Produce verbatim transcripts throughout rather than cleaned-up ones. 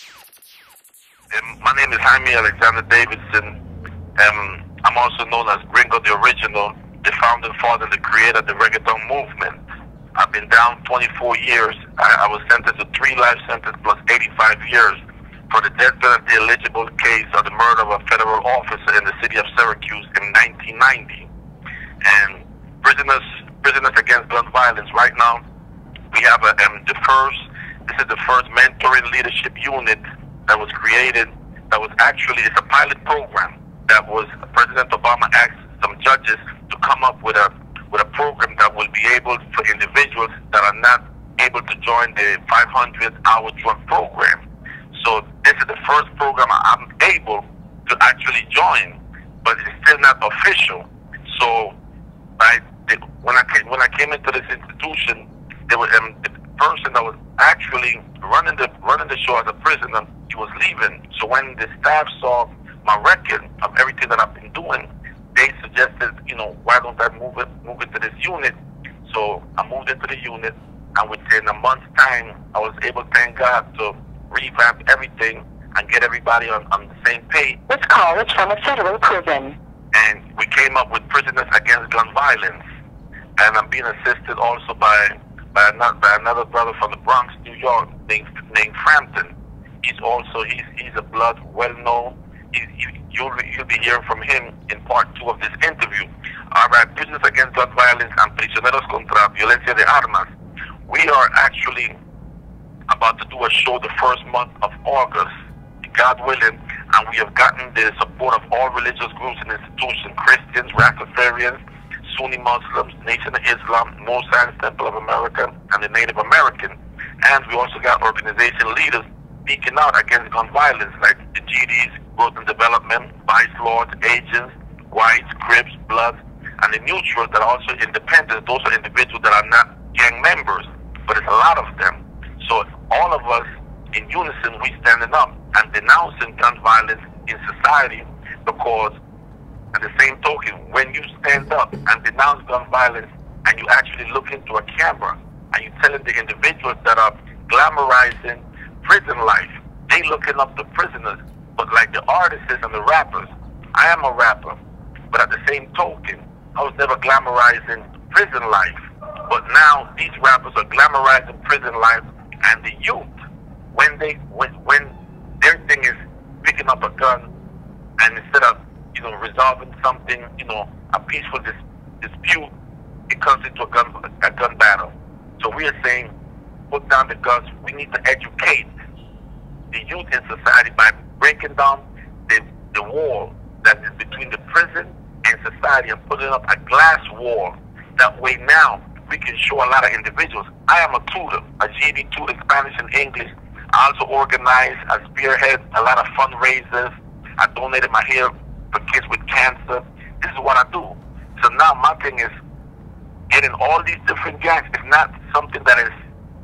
Um, my name is Jaime Alexander Davidson. Um, I'm also known as Gringo the Original, the founding father and the creator of the reggaeton movement. I've been down twenty-four years. I, I was sentenced to three life sentences plus eighty-five years for the death penalty eligible case of the murder of a federal officer in the city of Syracuse in nineteen ninety. And prisoners, prisoners against gun violence. Right now, we have a, um, the first. This is the first mentoring leadership unit that was created. That was actually it's a pilot program that was President Obama asked some judges to come up with a with a program that will be able for individuals that are not able to join the five hundred hour drug program. So this is the first program I'm able to actually join, but it's still not official. So I, when I came, when I came into this institution, there was um, the person that was actually running the running the show as a prisoner. He was leaving. So when the staff saw my record of everything that I've been doing, they suggested, you know, why don't I move it move into this unit? So I moved into the unit, and within a month's time, I was able, thank God, to revamp everything and get everybody on, on the same page. This call is from a federal prison. And we came up with Prisoners Against Gun Violence. And I'm being assisted also by by another, by another brother from the Bronx, New York, named, named Frampton. He's also, he's, he's a blood well-known. He, you, you'll, you'll be hearing from him in part two of this interview. All right, Prisoners Against Gun Violence and Prisioneros contra Violencia de Armas. We are actually about to do a show the first month of August, God willing, and we have gotten the support of all religious groups and institutions, Christians, Rastafarians, Sunni Muslims, Nation of Islam, Mosaic Temple of America, and the Native American. And we also got organization leaders speaking out against gun violence, like the G Ds, Growth and Development, Vice Lords, Agents, Whites, Crips, Bloods, and the neutrals that are also independent. Those are individuals that are not gang members, but it's a lot of them. So all of us in unison, we standing up and denouncing gun violence in society, because at the same token, when you stand up and denounce gun violence and you actually look into a camera and you telling the individuals that are glamorizing prison life, they looking up the prisoners, but like the artists and the rappers, I am a rapper, but at the same token, I was never glamorizing prison life. But now these rappers are glamorizing prison life, and the youth, when they when when their thing is picking up a gun, and instead of, you know, resolving something, you know, a peaceful dis dispute, it comes into a gun a gun battle. So we are saying, put down the guns. We need to educate the youth in society by breaking down the the wall that is between the prison and society and putting up a glass wall. That way now we can show a lot of individuals. I am a tutor, a G E D tutor, Spanish and English. I also organize, I spearhead a lot of fundraisers. I donated my hair for kids with cancer. This is what I do. So now my thing is getting all these different gangs is not something that is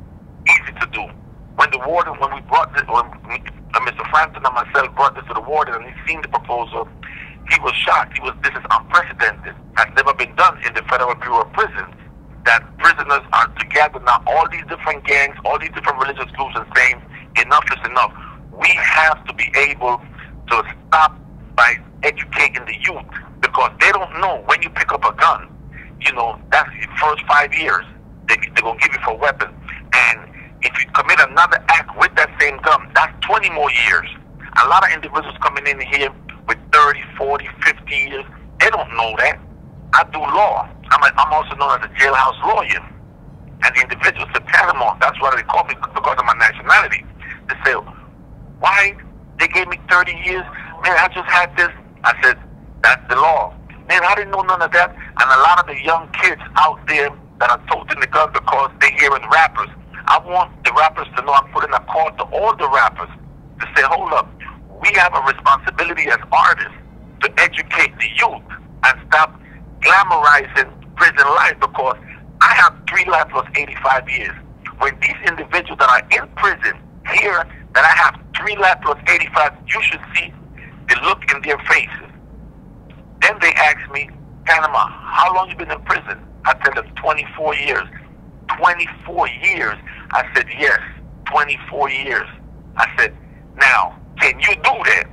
easy to do. When the warden, when we brought this, when uh, Mister Frampton and myself brought this to the warden and he seen the proposal, he was shocked. He was, this is unprecedented. Has never been done in the Federal Bureau of Prisons. That prisoners are together now, all these different gangs, all these different religious groups, and saying enough is enough. We have to be able to stop by educating the youth, because they don't know when you pick up a gun, you know, that's the first five years they, they're going to give you for a weapon. And if you commit another act with that same gun, that's twenty more years. A lot of individuals coming in here with thirty, forty, fifty years, they don't know that. I do law. I'm, a, I'm also known as a jailhouse lawyer. And the individuals in Panama, that's why they call me, because of my nationality. They say, why they gave me thirty years? Man, I just had this. I said, that's the law. Man, I didn't know none of that. And a lot of the young kids out there that are toting the gun because they hearing rappers, I want the rappers to know, I'm putting a call to all the rappers to say, hold up, we have a responsibility as artists to educate the youth and stop glamorizing prison life, because I have three life plus eighty-five years. When these individuals that are in prison hear that I have three life plus eighty-five, you should see the look in their faces. Then they ask me, Panama, how long you been in prison? I tell them twenty-four years. twenty-four years. I said, yes, twenty-four years. I said, Now, can you do that?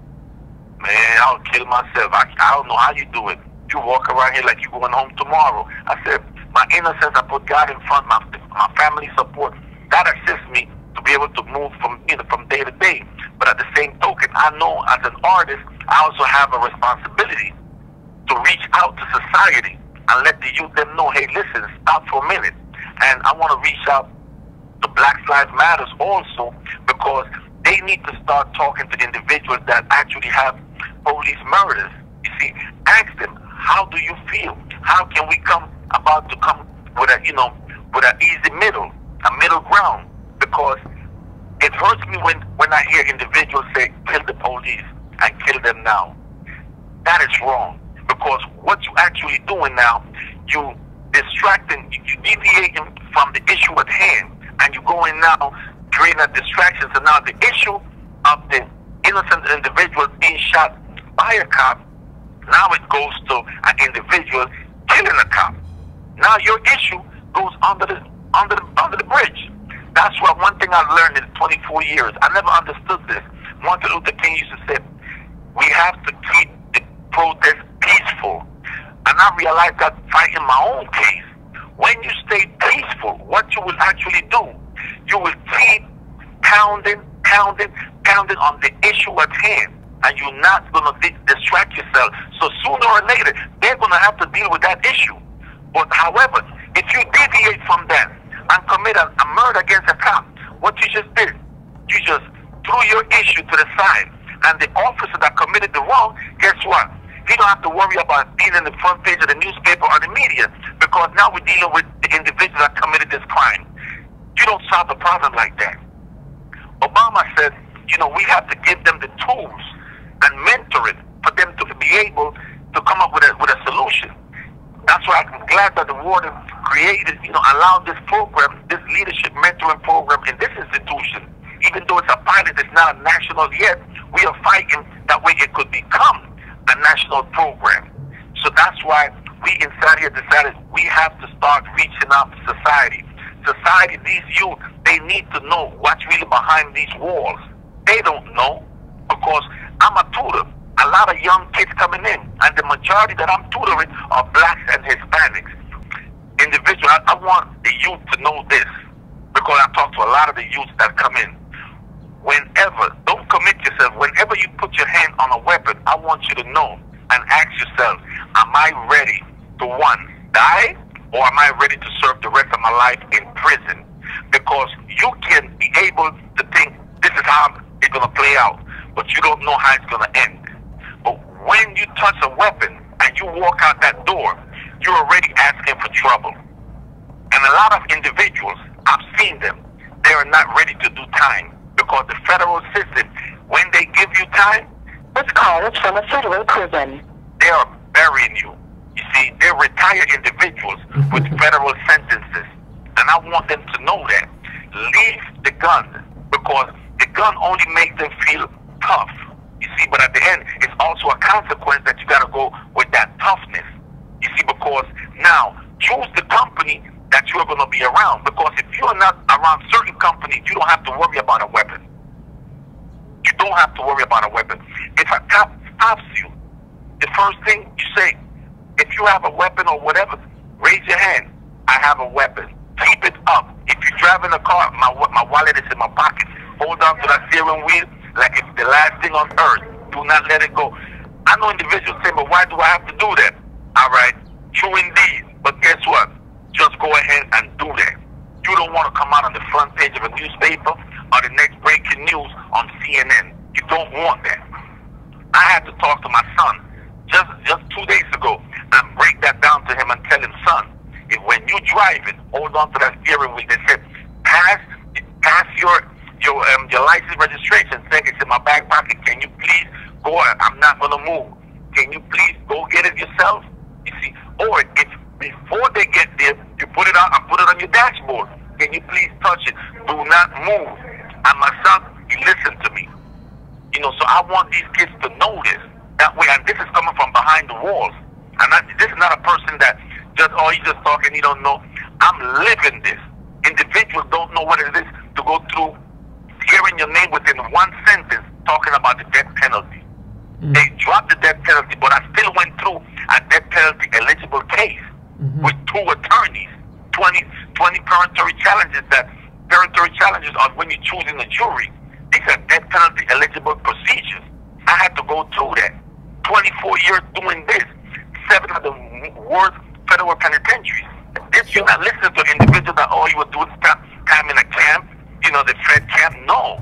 Man, I'll kill myself. I, I don't know how you do it. You walk around here like you're going home tomorrow. I said, my innocence, I put God in front, my, my family support. That assists me to be able to move from, you know, from day to day. But at the same token, I know as an artist, I also have a responsibility to reach out to society and let the youth them know, hey, listen, stop for a minute. And I want to reach out to Black Lives Matters also, because they need to start talking to individuals that actually have police murders. You see, ask them, how do you feel? How can we come about to come with a, you know, with an easy middle, a middle ground? Because it hurts me when, when I hear individuals say, kill the police and kill them now. That is wrong. Because what you're actually doing now, you distracting, you deviating from the issue at hand, and you're going now creating a distraction. So now the issue of the innocent individual being shot by a cop, now it goes to an individual killing a cop. Now your issue goes under the under the under the bridge. That's what one thing I learned in twenty-four years. I never understood this. Martin Luther King used to say, we have to keep the protest peaceful. And I realized that fighting my own case, when you stay peaceful, what you will actually do, you will keep pounding, pounding, pounding on the issue at hand. And you're not going to distract yourself. So sooner or later, they're going to have to deal with that issue. But however, if you deviate from that and commit a, a murder against a cop, what you just did, you just threw your issue to the side. And the officer that committed the wrong, guess what? He don't have to worry about being in the front page of the newspaper or the media, because now we're dealing with the individual that committed this crime. You don't solve the problem like that. Obama said, you know, we have to give them the tools and mentor it for them to be able to come up with a, with a solution. That's why I'm glad that the warden created, you know, allowed this program, this leadership mentoring program in this institution. Even though it's a pilot, it's not a national yet, we are fighting that way it could become a national program. So that's why we inside here decided we have to start reaching out to society. Society, these youth, they need to know what's really behind these walls. They don't know, because I'm a tutor. A lot of young kids coming in, and the majority that I'm tutoring are blacks and Hispanics. Individual, I, I want the youth to know this, because I talk to a lot of the youths that come in. Whenever, don't commit yourself, whenever you put your hand on a weapon, I want you to know and ask yourself, am I ready to, one, die, or am I ready to serve the rest of my life in prison? Because you can be able to think, this is how it's going to play out, but you don't know how it's going to end. But when you touch a weapon and you walk out that door, you're already asking for trouble. And a lot of individuals, I've seen them, they are not ready to do time, because the federal system, when they give you time, This call is from a federal prison. they are burying you. You see, they're retired individuals with federal sentences. And I want them to know that. Leave the gun, because the gun only makes them feel tough. You see, but at the end, it's also a consequence that you got to go with that toughness. You see, because now, choose the company that you're going to be around. Because if you're not around certain companies, you don't have to worry about a weapon. You don't have to worry about a weapon. If a cop stops you, the first thing you say, if you have a weapon or whatever, raise your hand. I have a weapon. Keep it up. If you're driving a car, my my wallet is in my pocket. Hold on to that steering wheel like it's the last thing on earth. Do not let it go. I know individuals say, but why do I have to do that? All right, true indeed. But guess what? Just go ahead and do that. You don't want to come out on the front page of a newspaper or the next breaking news on C N N. You don't want that. I had to talk to my son just just two days ago and break that down to him and tell him, son, if when you driving, hold on to that steering wheel. They said, pass pass your your um your license registration. Say it's in my back pocket. Can you please go? I'm not gonna move. Can you please go get it yourself? You see, or if before they get there, you put it out and put it on your dashboard. Can you please touch it? Do not move. And my son, he listened to me. You know, so I want these kids to know this. That way, and this is coming from behind the walls. And I, this is not a person that just, oh, he's just talking, he don't know. I'm living this. Individuals don't know what it is to go through hearing mention your name within one sentence talking about the death penalty. Mm. They dropped the death penalty, but I still went through a death penalty eligible case mm-hmm. with two attorneys, twenty, twenty peremptory challenges. That peremptory challenges are when you're choosing a jury. These are death penalty eligible procedures. I had to go through that. twenty-four years doing this. Seven of the worst federal penitentiaries. This, you're not listening to individuals that, oh, you were doing stuff, time in a camp, you know, the Fed camp. No.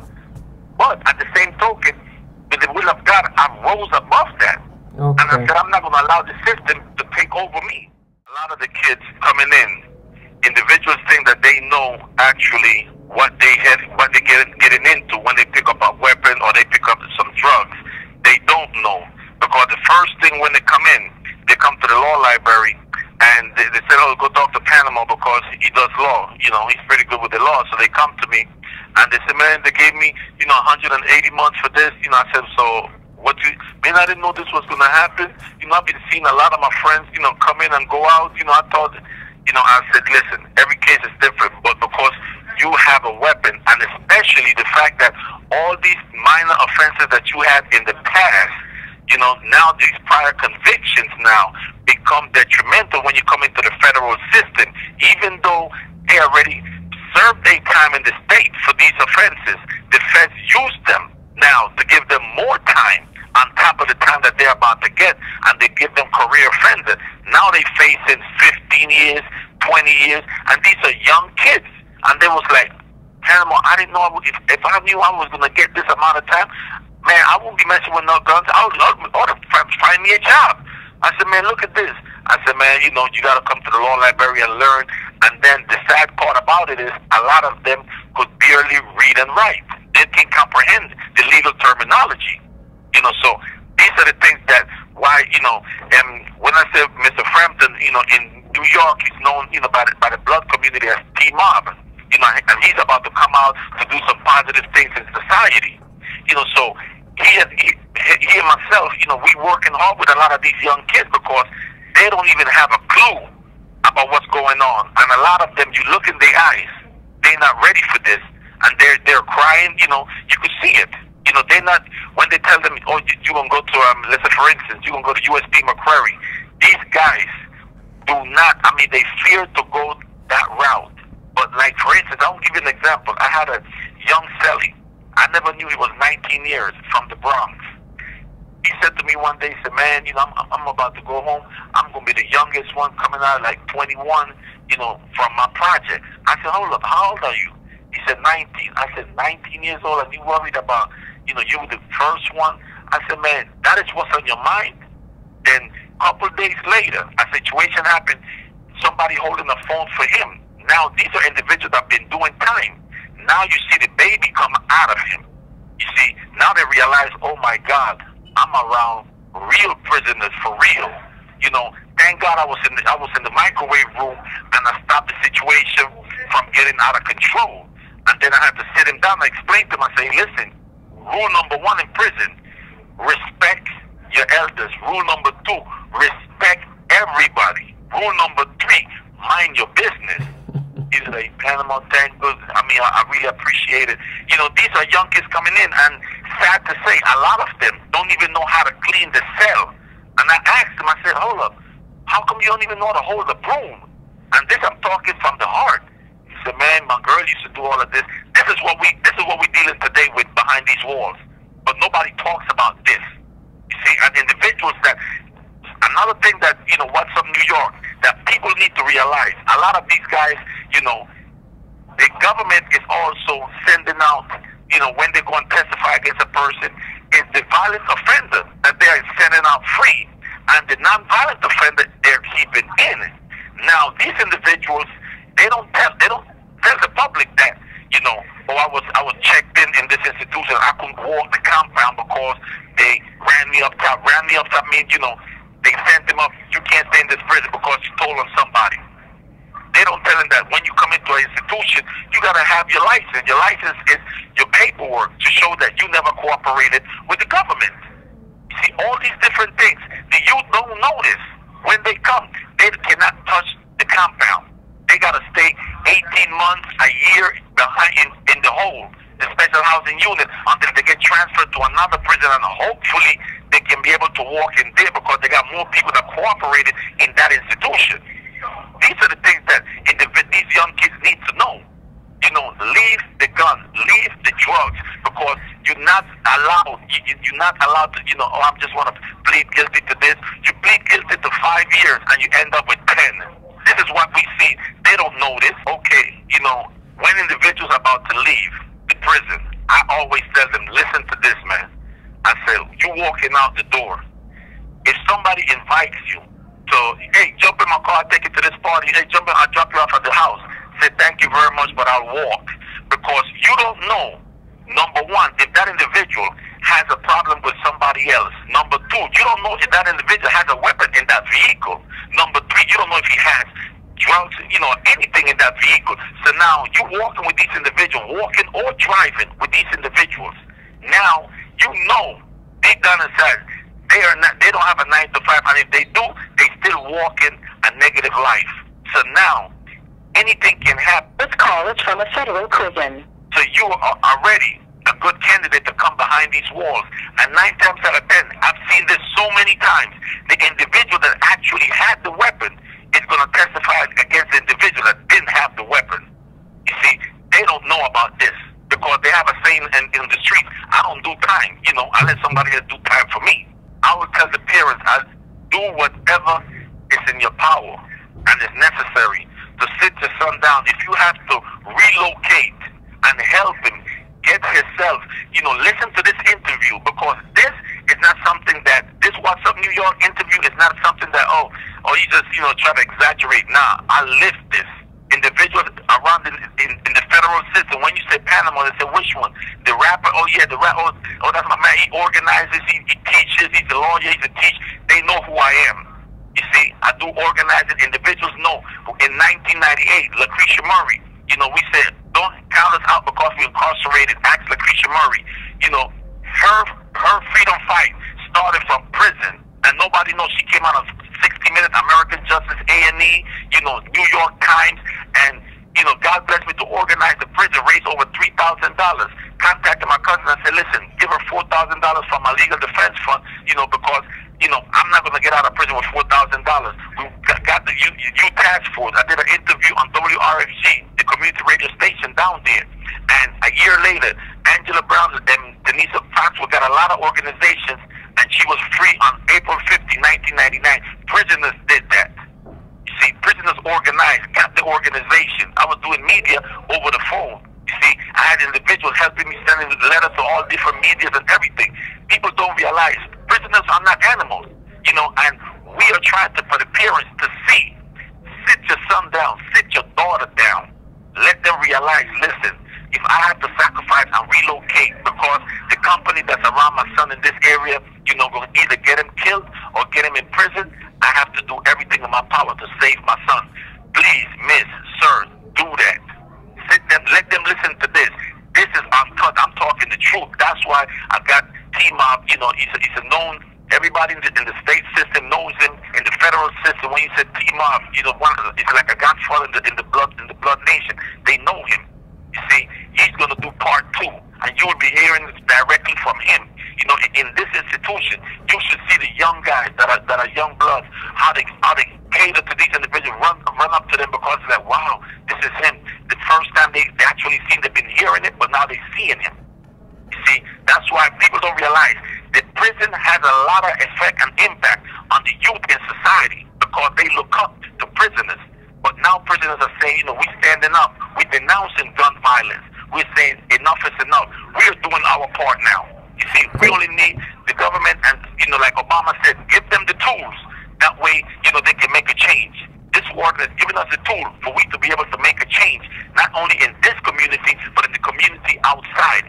But at the same token, with the will of God, I rose above that. Okay. And I said, I'm not going to allow the system to take over me. A lot of the kids coming in, individuals think that they know actually what they had, what they get getting into when they pick up a weapon or they pick up some drugs. They don't know. Because the first thing when they come in, they come to the law library and they, they say, oh, go talk to Panama because he does law. You know, he's pretty good with the law. So they come to me and they say, man, they gave me, you know, one hundred eighty months for this. You know, I said, so what do you, man, I didn't know this was going to happen. You know, I've been seeing a lot of my friends, you know, come in and go out. You know, I thought, you know, I said, listen, every case is different, but because you have a weapon, and especially the fact that all these minor offenses that you had in the past, you know, now these prior convictions now become detrimental when you come into the federal system, even though they already served their time in the state for these offenses. The feds use them now to give them more time on top of the time that they're about to get, and they give them career offenders. Now they facing fifteen years, twenty years, and these are young kids. And they was like, Panama, I didn't know I would, if, if I knew I was going to get this amount of time, man, I won't be messing with no guns. I would love to find me a job. I said, man, look at this. I said, man, you know, you got to come to the law library and learn. And then the sad part about it is a lot of them could barely read and write. They can't comprehend the legal terminology. You know, so these are the things that why, you know, and when I say Mister Frampton, you know, in New York, he's known, you know, by the, by the blood community as T-Mob. You know, and he's about to come out to do some positive things in society. You know, so he and, he, he and myself, you know, we working hard with a lot of these young kids because they don't even have a clue about what's going on. And a lot of them, you look in their eyes, they're not ready for this. And they're, they're crying, you know, you could see it. You know, they're not, when they tell them, oh, you, you're going to go to, um, let's say, for instance, you're going to go to U S P McCrary. These guys do not, I mean, they fear to go that route. But like, for instance, I'll give you an example. I had a young Sally. I never knew he was nineteen years, from the Bronx. He said to me one day, he said, man, you know, I'm, I'm about to go home. I'm going to be the youngest one coming out, like twenty-one, you know, from my project. I said, hold up, how old are you? He said, nineteen. I said, nineteen years old, and you worried about, you know, you were the first one? I said, man, that is what's on your mind? Then a couple days later, a situation happened, somebody holding a phone for him. Now, these are individuals that have been doing time. Now you see the baby come out of him. You see, now they realize, oh my God, I'm around real prisoners for real. You know, thank God I was in the, I was in the microwave room and I stopped the situation from getting out of control. And then I had to sit him down and explain to him. I say, listen, rule number one in prison, respect your elders. Rule number two, respect everybody. Rule number three, mind your business. He's like, Panama, thank good. I mean, I, I really appreciate it. You know, these are young kids coming in, and sad to say, a lot of them don't even know how to clean the cell. And I asked him, I said, hold up, how come you don't even know how to hold a broom? And this, I'm talking from the heart. He said, man, my girl used to do all of this. This is what we, this is what we're dealing today with behind these walls. But nobody talks about this. You see, and individuals that, another thing that, you know, what's up New York, that people need to realize, a lot of these guys, you know, the government is also sending out, you know, when they go and testify against a person, is the violent offender that they are sending out free, and the non-violent offender they're keeping in. Now, these individuals, they don't tell, they don't tell the public that, you know, oh, I was, I was checked in in this institution, I couldn't walk the compound because they ran me up top. Ran me up top means, you know, they sent them up, you can't stay in this prison because you told on somebody. They don't tell them that when you come into an institution, you got to have your license. Your license is your paperwork to show that you never cooperated with the government. You see, all these different things, the youth don't notice. When they come, they cannot touch the compound. They got to stay eighteen months, a year behind in, in the hole. the special housing unit until they get transferred to another prison, and hopefully they can be able to walk in there because they got more people that cooperated in that institution. These are the things that these young kids need to know. You know, leave the gun, leave the drugs, because you're not allowed, you, you're not allowed to, you know, oh, I just want to plead guilty to this. You plead guilty to five years and you end up with ten. This is what we see. They don't know this. Okay, you know, when individuals are about to leave the prison, I always tell them, listen to this, man. I say, you walking out the door. If somebody invites you to, hey, jump in my car, I'll take you to this party. Hey, jump in, I'll drop you off at the house. Say, thank you very much, but I'll walk. Because you don't know, number one, if that individual has a problem with somebody else. Number two, you don't know if that individual has a weapon in that vehicle. Number three, you don't know if he has drugs, you know, anything in that vehicle. So now you walking with these individuals, walking or driving with these individuals. Now you know deep down inside they are not, they don't have a nine to five, and if they do, they still walking a negative life. So now anything can happen. This call is from a federal prison. So you are already a good candidate to come behind these walls. And nine times out of ten, I've seen this so many times. The individual that actually had the weapon is going to testify against the individual that didn't have the weapon. You see, they don't know about this because they have a saying in, in the street, I don't do time. You know, I let somebody else do time for me. I will tell the parents, I do whatever is in your power and is necessary to sit your son down. If you have to relocate and help him get himself, you know, listen to this interview, because this is not something that, this What's Up New York interview is not something that, oh, oh, you just, you know, try to exaggerate. Nah, I live this. Individuals around in, in, in the federal system, when you say Panama, they say, which one? The rapper, oh yeah, the rapper, oh, oh that's my man, he organizes, he, he teaches, he's a lawyer, he's a teacher. They know who I am. You see, I do organizing. Individuals know. In nineteen ninety-eight, Lucretia Murray, you know, we said, don't count us out because we're incarcerated. Ask Lucretia Murray. You know, her her freedom fight started from prison, and nobody knows she came out of sixty minutes, American Justice, A and E, you know, New York Times, and, you know, God bless me to organize the prison, raise over three thousand dollars. Contacted my cousin and said, listen, give her four thousand dollars from my legal defense fund, you know, because, you know, I'm not going to get out of prison with four thousand dollars. We got the U, U task force. I did an interview on W R F G, the community radio station down there. And a year later, Angela Brown and Denise Farnsworth got a lot of organizations, and she was free on April fifteenth, nineteen ninety-nine. Prisoners did that. You see, prisoners organized, got the organization. I was doing media over the phone. You see, I had individuals helping me, sending letters to all different medias and everything. People don't realize prisoners are not animals, you know, and we are trying to, for the parents to see, sit your son down, sit your daughter down. Let them realize, listen, if I have to sacrifice and relocate because the company that's around my son in this area, you know, going to either get him killed or get him in prison, I have to do everything in my power to save my son. Please, miss, sir, do that. Sit them, let them listen to this. This is uncut. I'm talking the truth. That's why I got T-Mob, you know, he's a, he's a known, everybody in the, in the state system knows him. In the federal system, when you said T-Mob, you know, one, it's like a godfather in the, in the blood in the blood nation. They know him. You see, he's going to do part two, and you will be hearing this directly from him. You know, in, in this institution, you should see the young guys that are that are young bloods, how they how they cater to these individuals, run run up to them because they're like, wow, this is him. The first time they, they actually seen, they've been hearing it, but now they're seeing him. You see, that's why people don't realize that prison has a lot of effect and impact on the youth in society because they look up to prisoners. But now prisoners are saying, you know, we're standing up. We're denouncing gun violence. We're saying enough is enough. We're doing our part now. You see, we only need the government and, you know, like Obama said, give them the tools. That way, you know, they can make a change. This war has given us the tool for we to be able to make a change, not only in this community, but in the community outside.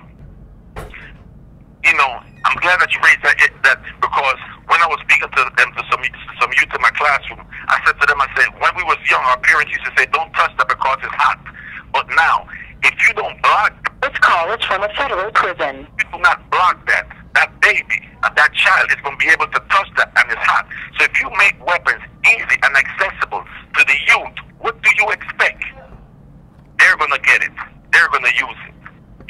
You know, I'm glad that you raised that, that because when I was speaking to them, to some, some youth in my classroom, I said to them, I said, when we was young, our parents used to say, don't touch that because it's hot. But now, if you don't block, this call is from a federal prison. You do not block that, that baby, that child is going to be able to touch that and it's hot. So if you make weapons easy and accessible to the youth, what do you expect? They're going to get it. They're going to use it.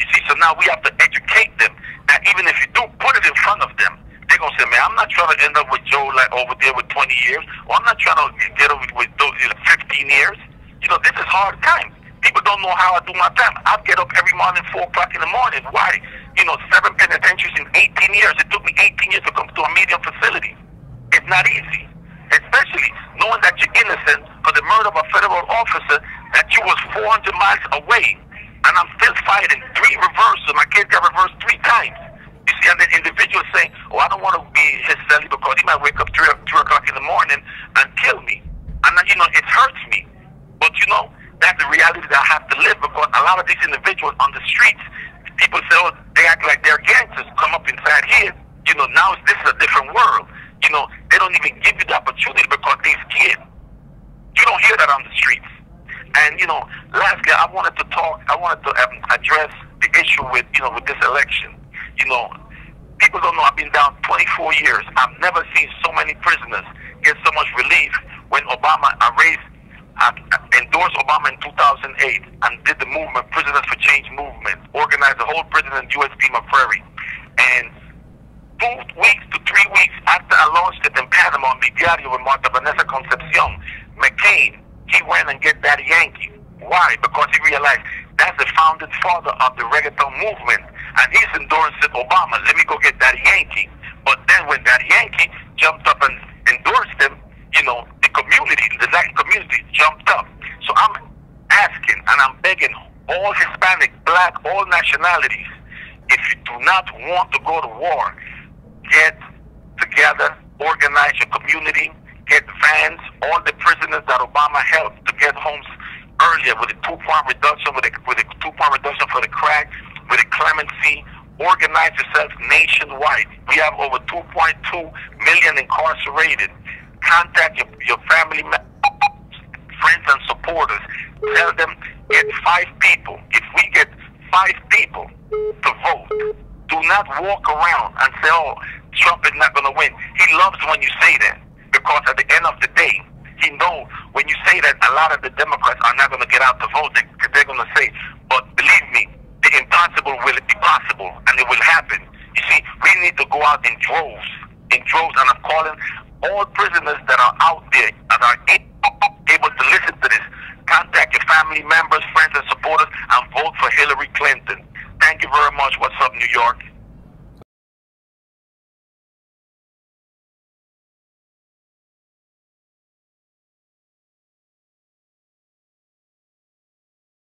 You see, so now we have to educate them that even if you do put it in front of them, they're going to say, man, I'm not trying to end up with Joe like over there with twenty years, or I'm not trying to get over with those fifteen years. You know, this is hard time. People don't know how I do my time. I get up every morning, four o'clock in the morning. Why? You know, seven penitentiaries in eighteen years. It took me eighteen years to come to a medium facility. It's not easy. Especially knowing that you're innocent for the murder of a federal officer, that you was four hundred miles away. And I'm still fighting. Three reversals. My kid got reversed three times. You see, and the individual saying, oh, I don't want to be his celly because he might wake up three, three o'clock in the morning and kill me. And, you know, it hurts me. But, you know, that's the reality that I have to live, because a lot of these individuals on the streets, people say, oh, they act like they're gangsters, come up inside here. You know, now this is a different world. You know, they don't even give you the opportunity because they're scared. You don't hear that on the streets. And, you know, lastly, I wanted to talk, I wanted to um, address the issue with, you know, with this election. You know, people don't know I've been down twenty-four years. I've never seen so many prisoners get so much relief. When Obama, I raised, I endorsed Obama in two thousand eight and did the movement, Prisoners for Change movement, organized the whole prison in U S P McCrary. And two weeks to three weeks after I launched it in Panama, Mi Diario with Marta Vanessa Concepcion, McCain, he went and get Daddy Yankee. Why? Because he realized that's the founding father of the reggaeton movement. And he's endorsing Obama. Let me go get Daddy Yankee. But then when Daddy Yankee jumped up and endorsed him, you know, the community, the Latin community jumped up. So I'm asking and I'm begging all Hispanic, Black, all nationalities, if you do not want to go to war, get together, organize your community, get vans, all the prisoners that Obama helped to get homes earlier with a two-point reduction, with a, with a two-point reduction for the crack, with a clemency. Organize yourself nationwide. We have over two point two million incarcerated. Contact your, your family members, friends and supporters. Tell them, get five people. If we get five people to vote, do not walk around and say, oh, Trump is not going to win. He loves when you say that, because at the end of the day, he knows when you say that, a lot of the Democrats are not going to get out to vote. They, they're going to say, but believe me, the impossible will be possible, and it will happen. You see, we need to go out in droves, in droves, and I'm calling all prisoners that are out there and are able to listen to this. Contact your family members, friends, and supporters.